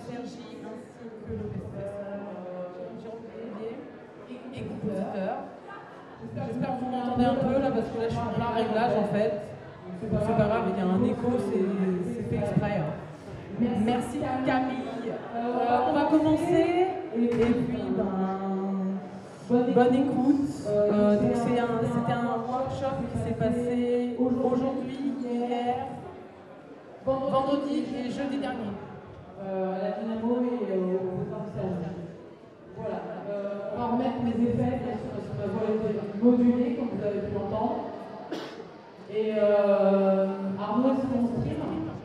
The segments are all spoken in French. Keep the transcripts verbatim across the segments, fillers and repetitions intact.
Sergi ainsi que le professeur Jérôme Bélier et compositeur. J'espère que vous m'entendez un peu là parce que là je suis en plein réglage en fait. C'est pas grave, il y a un écho, c'est fait exprès. Hein. Merci Camille. Euh, on va commencer et puis ben, bonne écoute. Euh, donc c'est un, c'était un workshop qui s'est passé aujourd'hui, hier, vendredi et jeudi dernier euh, à la Dynamo et au Boulevard du Sergi. Voilà. Euh, on va remettre mes effets bien sûr parce que ma voix était modulée comme vous avez pu l'entendre. Et euh, Arnaud, est-ce qu'on stream?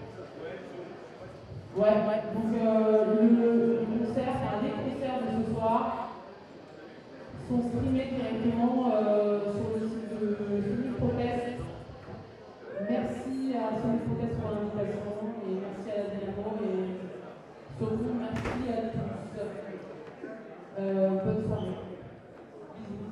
Ouais, ouais. Donc euh, le, le concert, c'est un des concerts de ce soir, sont streamés directement euh, sur le site de Sonic Protest. Merci à Sonic Protest pour l'invitation et merci à la Dynamo et surtout merci à tous. Euh, bonne soirée. Bisous.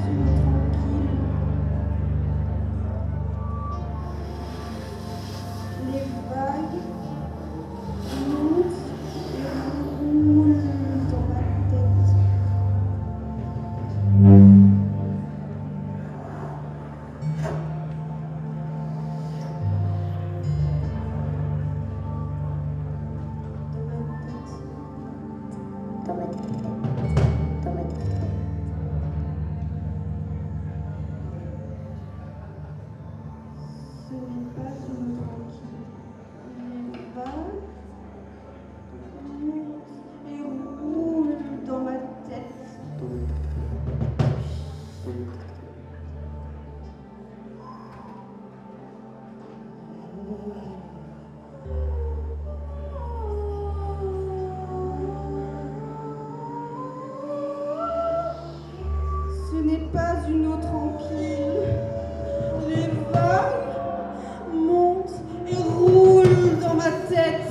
Ce n'est pas une eau tranquille. Les vagues montent et roulent dans ma tête.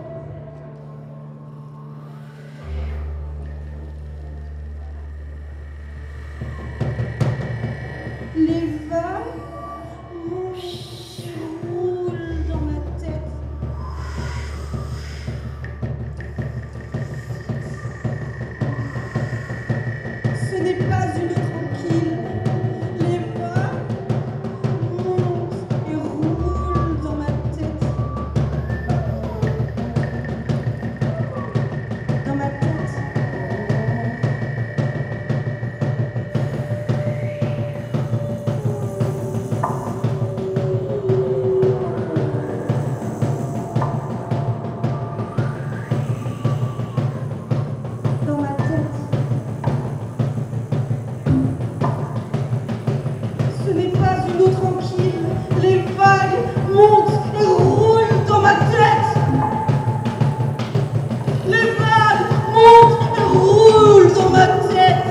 Les vagues montent et roulent dans ma tête. Ce n'est pas une eau tranquille. Les vagues montent et roulent dans ma tête. Dans ma tête. Dans ma tête. Ce n'est pas une eau tranquille. Les vagues montent et roulent dans ma tête. Les vagues montent et roulent dans ma tête.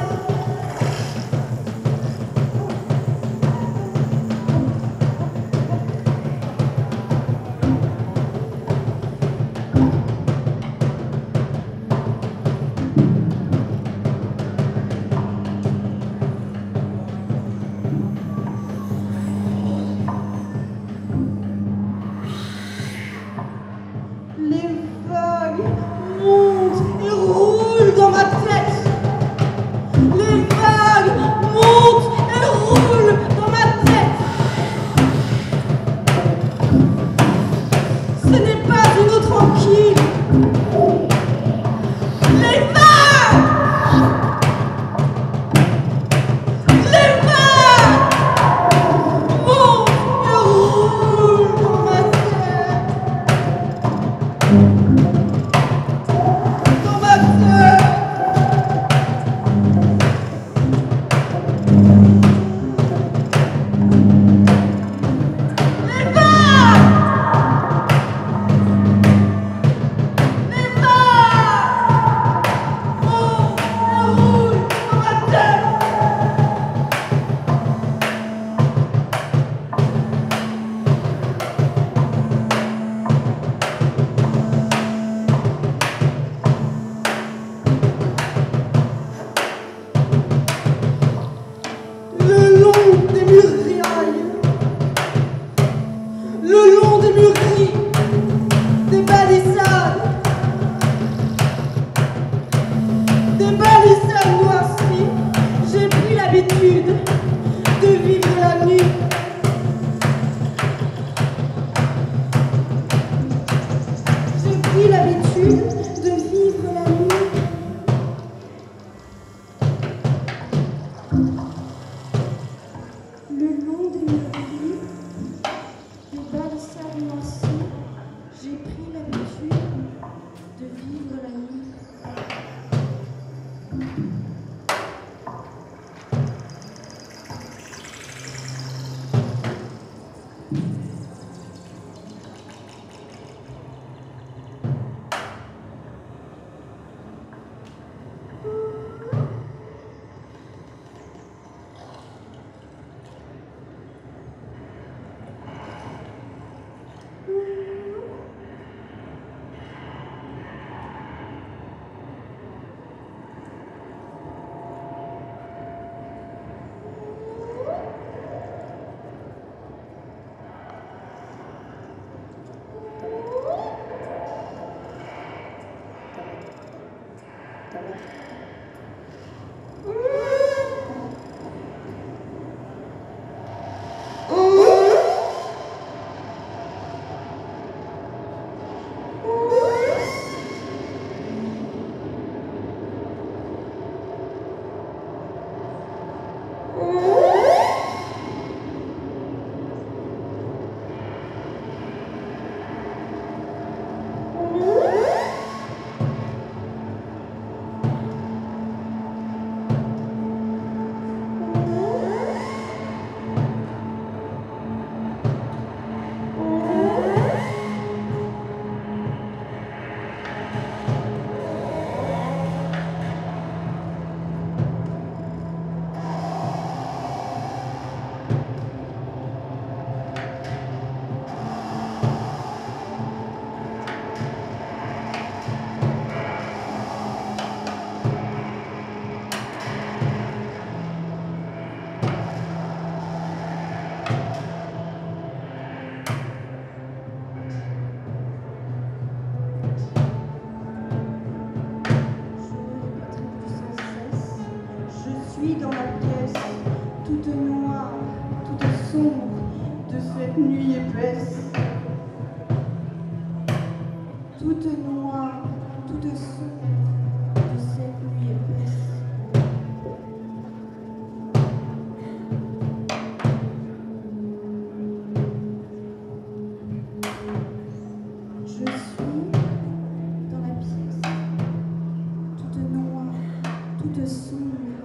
Les vagues montent et roulent dans ma tête. Les vagues montent et roulent dans ma tête. Ce n'est pas une eau tranquille. Les vagues, les vagues montent et roulent dans ma tête. Dans ma tête. Dans la pièce, toute noire, toute sombre de cette nuit épaisse. Toute noire, toute sombre de cette nuit épaisse. Je suis dans la pièce, toute noire, toute sombre.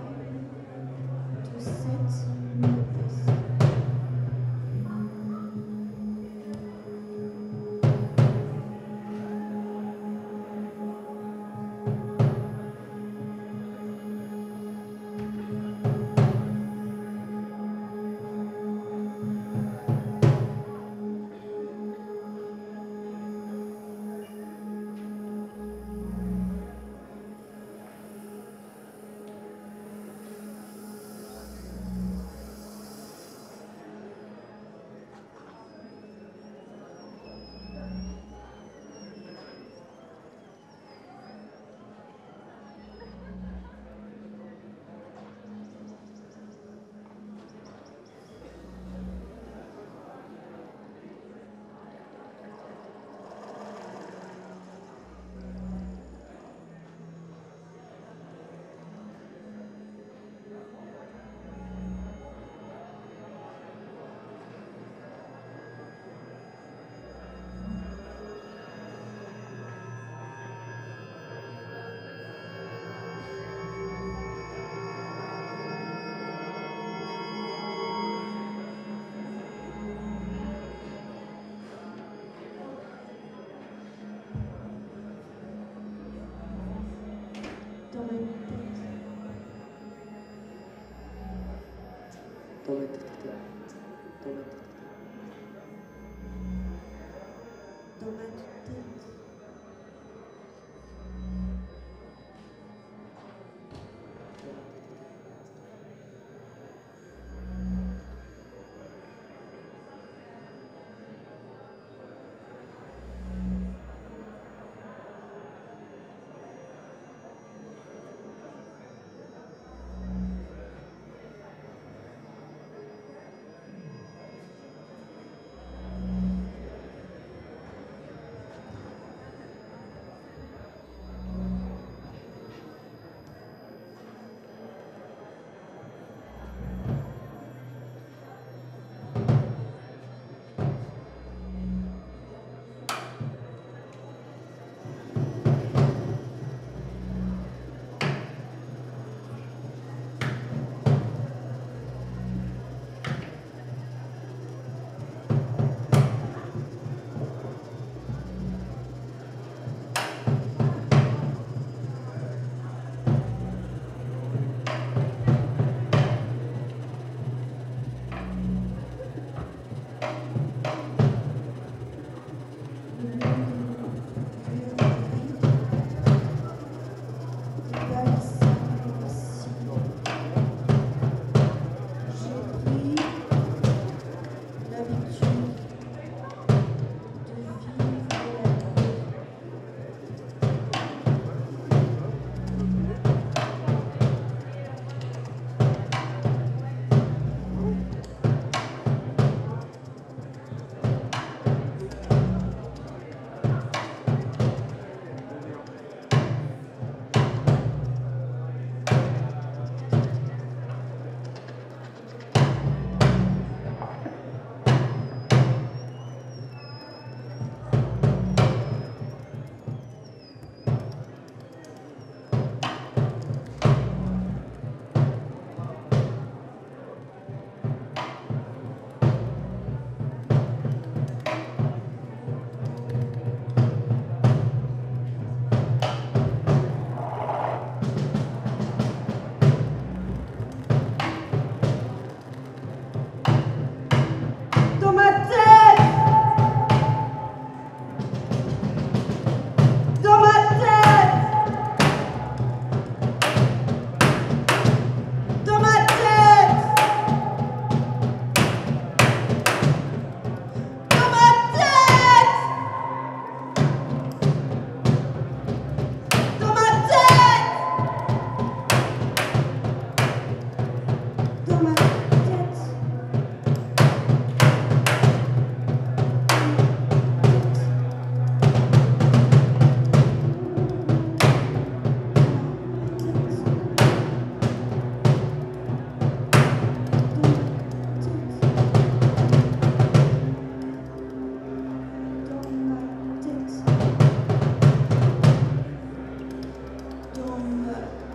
Dans ma tête. Dans ma tête. Dans ma tête. Dans ma tête.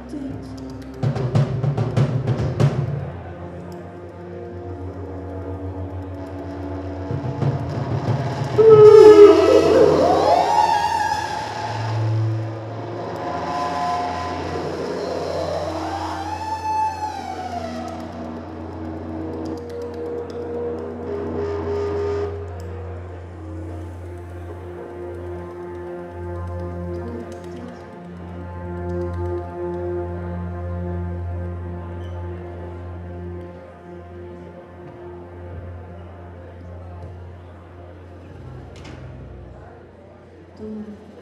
tête. Dans ma